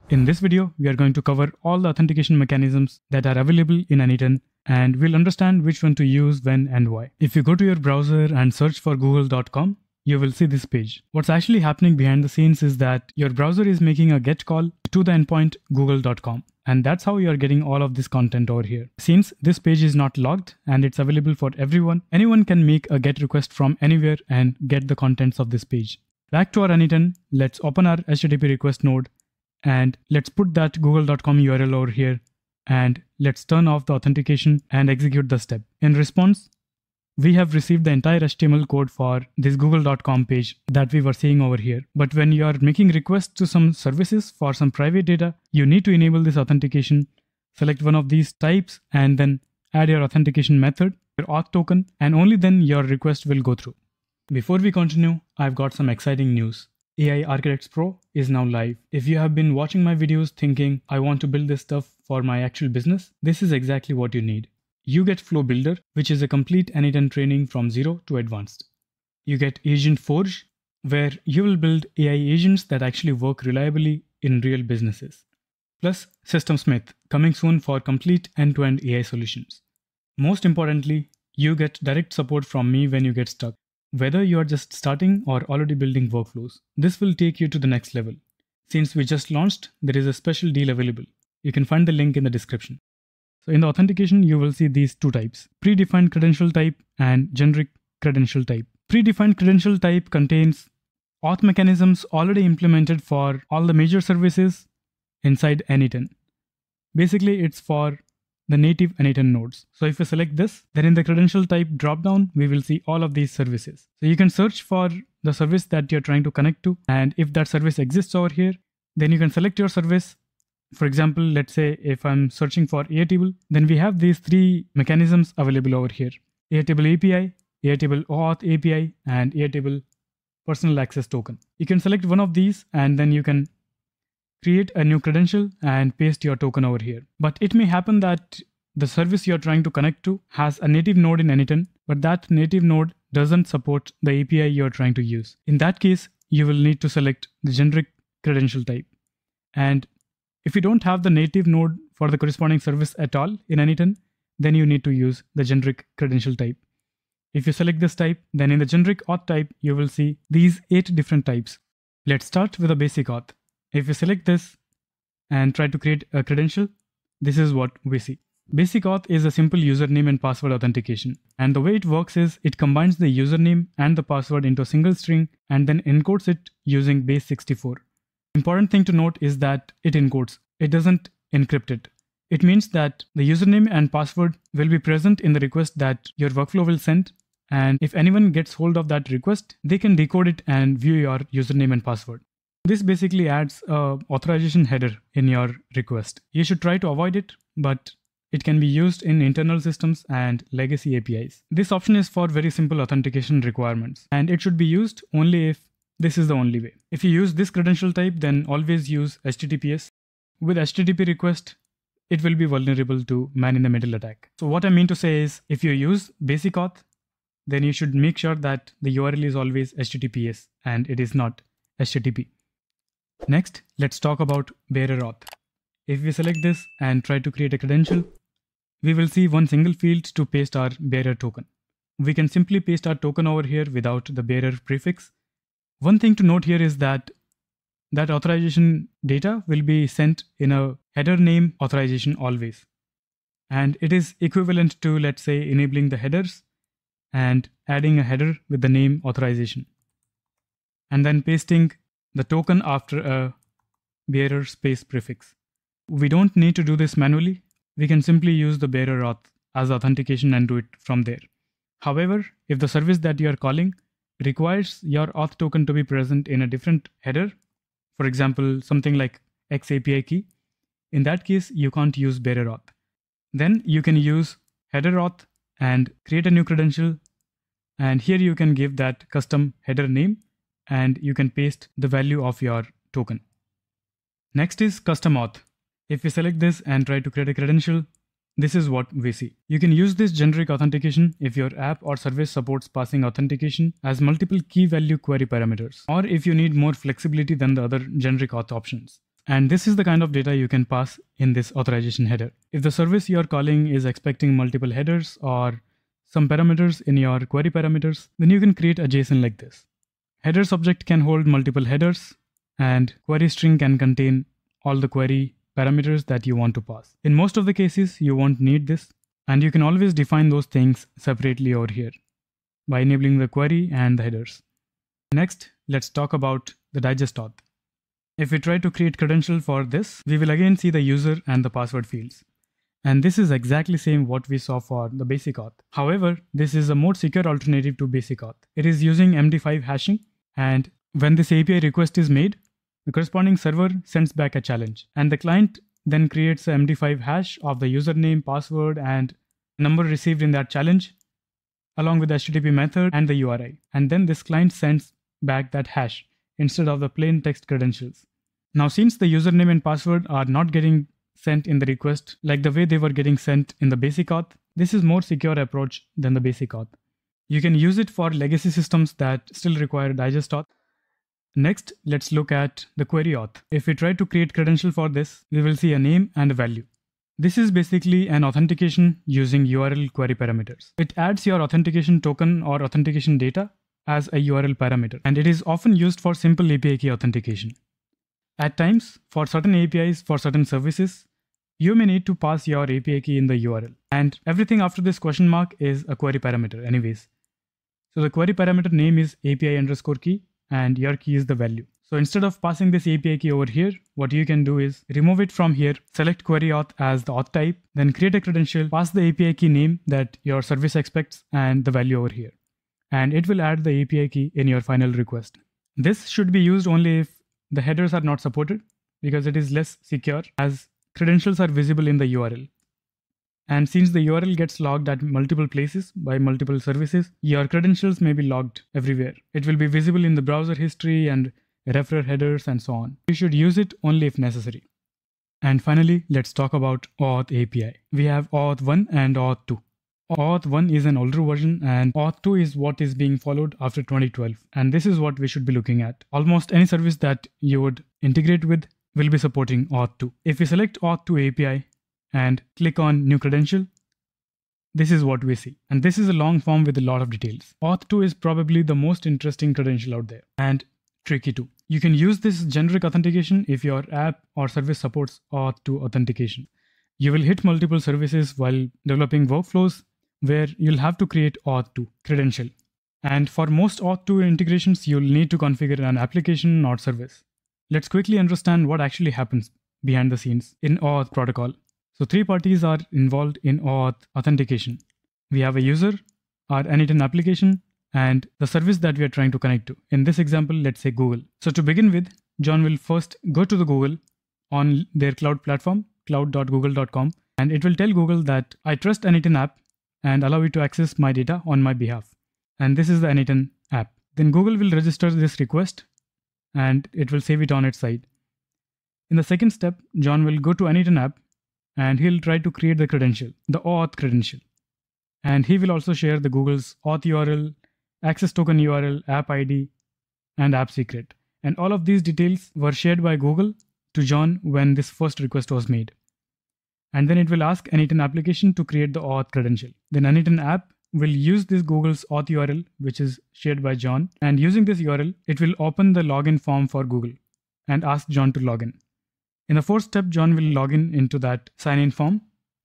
In this video, we are going to cover all the authentication mechanisms that are available in Anyten, and we'll understand which one to use, when, and why. If you go to your browser and search for google.com, you will see this page. What's actually happening behind the scenes is that your browser is making a GET call to the endpoint google.com. And that's how you are getting all of this content over here. Since this page is not logged and it's available for everyone, anyone can make a GET request from anywhere and get the contents of this page. Back to our Anyten, let's open our HTTP request node and let's put that google.com URL over here and let's turn off the authentication and execute the step. In response, we have received the entire HTML code for this google.com page that we were seeing over here. But when you are making requests to some services for some private data, you need to enable this authentication, select one of these types, and then add your authentication method, your auth token, and only then your request will go through. Before we continue, I've got some exciting news. AI Architects Pro is now live. If you have been watching my videos thinking, I want to build this stuff for my actual business, this is exactly what you need. You get Flow Builder, which is a complete Anyten training from zero to advanced. You get Agent Forge, where you will build AI agents that actually work reliably in real businesses. Plus Systemsmith, coming soon for complete end-to-end AI solutions. Most importantly, you get direct support from me when you get stuck. Whether you are just starting or already building workflows, this will take you to the next level. Since we just launched, there is a special deal available. You can find the link in the description. So in the authentication, you will see these two types: predefined credential type and generic credential type. Predefined credential type contains auth mechanisms already implemented for all the major services inside Anyten. Basically, it's for the native Anyten nodes. So if you select this, then in the credential type dropdown, we will see all of these services. So you can search for the service that you're trying to connect to. And if that service exists over here, then you can select your service. For example, let's say if I'm searching for Airtable, then we have these three mechanisms available over here: Airtable API, Airtable OAuth API, and Airtable Personal Access Token. You can select one of these and then you can create a new credential and paste your token over here. But it may happen that the service you're trying to connect to has a native node in Anyten, but that native node doesn't support the API you're trying to use. In that case, you will need to select the generic credential type. And if you don't have the native node for the corresponding service at all in Anyten, then you need to use the generic credential type. If you select this type, then in the generic auth type, you will see these 8 different types. Let's start with a basic auth. If you select this and try to create a credential, this is what we see. Basic auth is a simple username and password authentication. And the way it works is it combines the username and the password into a single string and then encodes it using base 64. Important thing to note is that it encodes. It doesn't encrypt it. It means that the username and password will be present in the request that your workflow will send. And if anyone gets hold of that request, they can decode it and view your username and password. This basically adds an authorization header in your request. You should try to avoid it, but it can be used in internal systems and legacy APIs. This option is for very simple authentication requirements, and it should be used only if this is the only way. If you use this credential type, then always use HTTPS. With HTTP request, it will be vulnerable to man-in-the-middle attack. So what I mean to say is, if you use basic auth, then you should make sure that the URL is always HTTPS and it is not HTTP. Next, let's talk about bearer auth. If we select this and try to create a credential, we will see one single field to paste our bearer token. We can simply paste our token over here without the bearer prefix. One thing to note here is that authorization data will be sent in a header name authorization always. And it is equivalent to, let's say, enabling the headers and adding a header with the name authorization. And then pasting the token after a bearer space prefix. We don't need to do this manually. We can simply use the bearer auth as authentication and do it from there. However, if the service that you are calling requires your auth token to be present in a different header, for example, something like XAPI key, in that case, you can't use bearer auth. Then you can use header auth and create a new credential. And here you can give that custom header name and you can paste the value of your token. Next is custom auth. If we select this and try to create a credential, this is what we see. You can use this generic authentication if your app or service supports passing authentication as multiple key value query parameters, or if you need more flexibility than the other generic auth options. And this is the kind of data you can pass in this authorization header. If the service you're calling is expecting multiple headers or some parameters in your query parameters, then you can create a JSON like this. Headers object can hold multiple headers, and query string can contain all the query parameters that you want to pass. In most of the cases, you won't need this, and you can always define those things separately over here by enabling the query and the headers. Next, let's talk about the digest auth. If we try to create credential for this, we will again see the user and the password fields. And this is exactly same what we saw for the basic auth. However, this is a more secure alternative to basic auth. It is using MD5 hashing, and when this API request is made, the corresponding server sends back a challenge, and the client then creates a MD5 hash of the username, password, and number received in that challenge, along with the HTTP method and the URI. And then this client sends back that hash instead of the plain text credentials. Now, since the username and password are not getting sent in the request like the way they were getting sent in the basic auth, this is more secure approach than the basic auth. You can use it for legacy systems that still require digest auth. Next, let's look at the query auth. If we try to create credential for this, we will see a name and a value. This is basically an authentication using URL query parameters. It adds your authentication token or authentication data as a URL parameter, and it is often used for simple API key authentication. At times, for certain APIs for certain services, you may need to pass your API key in the URL, and everything after this question mark is a query parameter anyways. So the query parameter name is API_key and your key is the value. So instead of passing this API key over here, what you can do is remove it from here, select query auth as the auth type, then create a credential, pass the API key name that your service expects and the value over here. And it will add the API key in your final request. This should be used only if the headers are not supported, because it is less secure as credentials are visible in the URL. And since the URL gets logged at multiple places by multiple services, your credentials may be logged everywhere. It will be visible in the browser history and referrer headers and so on. You should use it only if necessary. And finally, let's talk about Auth API. We have Auth 1 and Auth 2. Auth 1 is an older version and Auth 2 is what is being followed after 2012. And this is what we should be looking at. Almost any service that you would integrate with will be supporting Auth 2. If we select Auth 2 API and click on New Credential, this is what we see. And this is a long form with a lot of details. Auth 2 is probably the most interesting credential out there and tricky too. You can use this generic authentication if your app or service supports Auth 2 authentication. You will hit multiple services while developing workflows where you'll have to create Auth 2 credential. And for most Auth 2 integrations, you'll need to configure an application or service. Let's quickly understand what actually happens behind the scenes in Auth protocol. So 3 parties are involved in Auth authentication. We have a user, our Anytin application, and the service that we are trying to connect to. In this example, let's say Google. So to begin with, John will first go to the Google on their cloud platform, cloud.google.com, and it will tell Google that I trust Anytin app and allow it to access my data on my behalf. And this is the Anytin app. Then Google will register this request and it will save it on its side. In the second step, John will go to Anytin app and he'll try to create the credential, the Auth credential. And he will also share the Google's Auth URL, access token URL, app ID, and app secret. And all of these details were shared by Google to John when this first request was made. And then it will ask Anytin application to create the Auth credential. Then Anytin app will use this Google's Auth URL, which is shared by John. And using this URL, it will open the login form for Google and ask John to log in. In the fourth step, John will log in into that sign-in form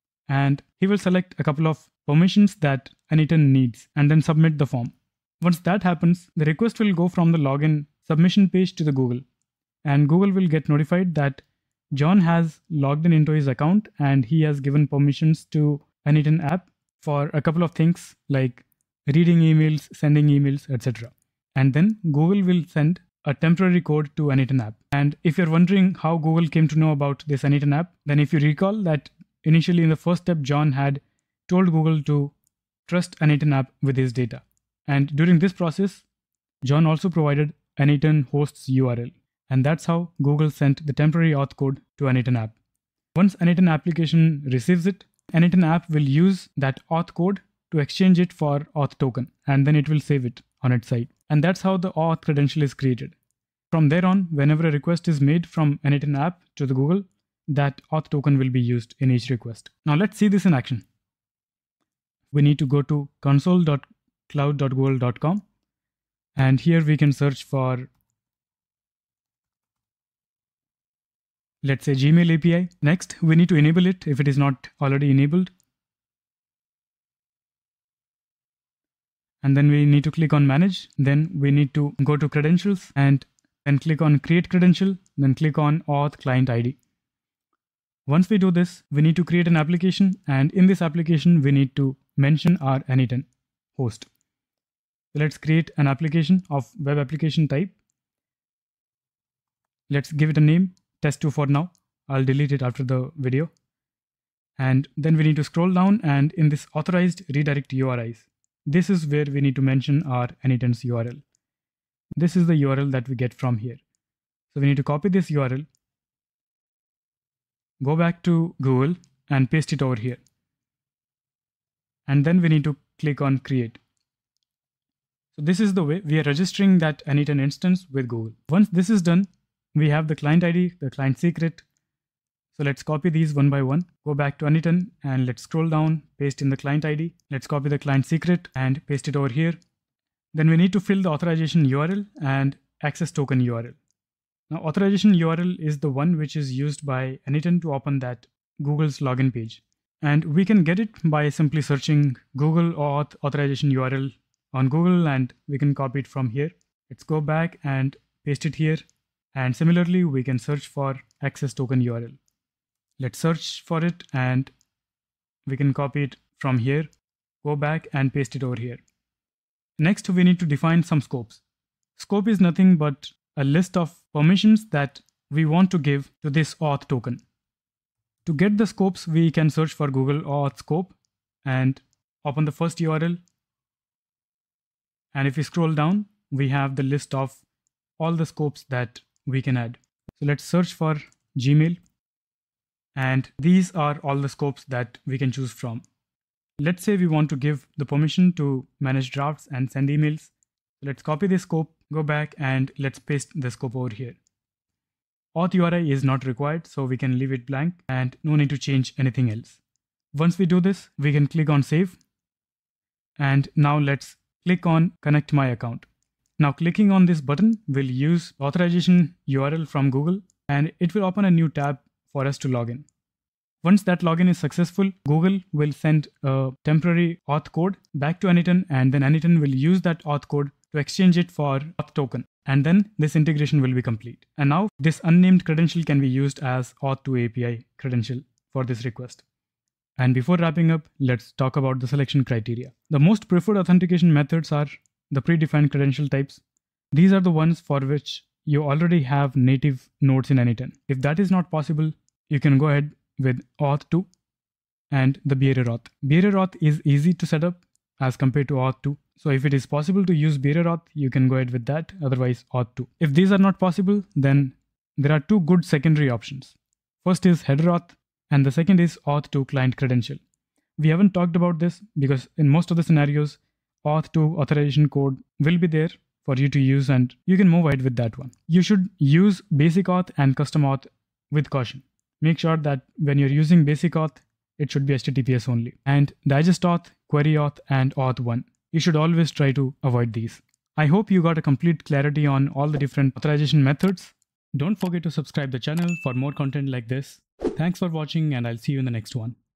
and he will select a couple of permissions that Anytin needs and then submit the form. Once that happens, the request will go from the login submission page to the Google, and Google will get notified that John has logged in into his account and he has given permissions to Anytin app for a couple of things like reading emails, sending emails, etc. And then Google will send a temporary code to Anytin app. And if you're wondering how Google came to know about this Anytin app, then if you recall that initially in the first step, John had told Google to trust Anytin app with his data. And during this process, John also provided Anytin host's URL. And that's how Google sent the temporary auth code to Anytin app. Once Anytin application receives it, Anytin app will use that auth code to exchange it for auth token, and then it will save it on its side. And that's how the auth credential is created. From there on, whenever a request is made from N8N app to the Google, that auth token will be used in each request. Now let's see this in action. We need to go to console.cloud.google.com, and here we can search for, let's say, Gmail API. Next, we need to enable it if it is not already enabled. And then we need to click on manage. Then we need to go to credentials and then click on create credential, then click on auth client ID. Once we do this, we need to create an application, and in this application, we need to mention our N8N host. So let's create an application of web application type. Let's give it a name, test2 for now. I'll delete it after the video. And then we need to scroll down, and in this authorized redirect URIs, this is where we need to mention our N8N's URL. This is the URL that we get from here. So we need to copy this URL, go back to Google and paste it over here. And then we need to click on create. So this is the way we are registering that N8N instance with Google. Once this is done, we have the client ID, the client secret. So let's copy these one by one. Go back to N8N and let's scroll down, paste in the client ID. Let's copy the client secret and paste it over here. Then we need to fill the authorization URL and access token URL. Now, authorization URL is the one which is used by N8N to open that Google's login page. And we can get it by simply searching Google Auth authorization URL on Google, and we can copy it from here. Let's go back and paste it here. And similarly, we can search for access token URL. Let's search for it and we can copy it from here, go back and paste it over here. Next, we need to define some scopes. Scope is nothing but a list of permissions that we want to give to this auth token. To get the scopes, we can search for Google Auth scope and open the first URL. And if we scroll down, we have the list of all the scopes that we can add. So let's search for Gmail. And these are all the scopes that we can choose from. Let's say we want to give the permission to manage drafts and send emails. So let's copy this scope, go back and let's paste the scope over here. Auth URI is not required, so we can leave it blank and no need to change anything else. Once we do this, we can click on save. And now let's click on connect my account. Now clicking on this button will use authorization URL from Google, and it will open a new tab for us to log in. Once that login is successful, Google will send a temporary auth code back to N8N, and then N8N will use that auth code to exchange it for auth token. And then this integration will be complete. And now this unnamed credential can be used as auth2 API credential for this request. And before wrapping up, let's talk about the selection criteria. The most preferred authentication methods are the predefined credential types. These are the ones for which you already have native nodes in N8N. If that is not possible, you can go ahead with auth2 and the bearer auth. Bearer auth is easy to set up as compared to auth2. So if it is possible to use bearer auth, you can go ahead with that, otherwise auth2. If these are not possible, then there are two good secondary options. First is header auth, and the second is auth2 client credential. We haven't talked about this because in most of the scenarios, auth2 authorization code will be there for you to use, and you can move ahead with that one. You should use basic auth and custom auth with caution. Make sure that when you're using basic auth, it should be HTTPS only. And digest auth, query auth, and auth1. You should always try to avoid these. I hope you got a complete clarity on all the different authorization methods. Don't forget to subscribe the channel for more content like this. Thanks for watching, and I'll see you in the next one.